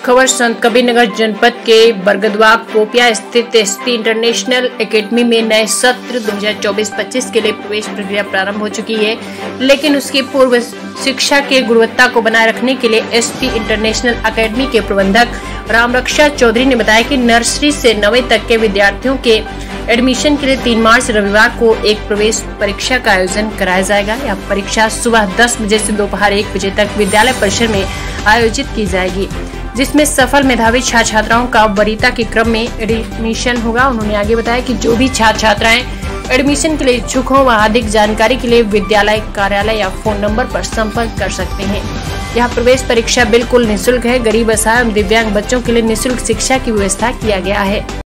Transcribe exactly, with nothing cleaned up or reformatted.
खबर संत कबीरनगर जनपद के बरगदवा पोपिया स्थित एसपी इंटरनेशनल एकेडमी में नए सत्र दो हज़ार चौबीस पच्चीस के लिए प्रवेश प्रक्रिया प्रारंभ हो चुकी है, लेकिन उसकी पूर्व शिक्षा के गुणवत्ता को बनाए रखने के लिए एसपी इंटरनेशनल एकेडमी के प्रबंधक रामरक्षा चौधरी ने बताया कि नर्सरी से नवीं तक के विद्यार्थियों के एडमिशन के लिए तीन मार्च रविवार को एक प्रवेश परीक्षा का आयोजन कराया जाएगा। यह परीक्षा सुबह दस बजे से दोपहर एक बजे तक विद्यालय परिसर में आयोजित की जाएगी, जिसमें सफल मेधावी छात्र छात्राओं का वरीयता के क्रम में एडमिशन होगा। उन्होंने आगे बताया कि जो भी छात्र छात्राएं एडमिशन के लिए इच्छुक हो वह अधिक जानकारी के लिए विद्यालय कार्यालय या फोन नंबर पर संपर्क कर सकते हैं। यह प्रवेश परीक्षा बिल्कुल निःशुल्क है। गरीब, असहाय एवं दिव्यांग बच्चों के लिए निःशुल्क शिक्षा की व्यवस्था किया गया है।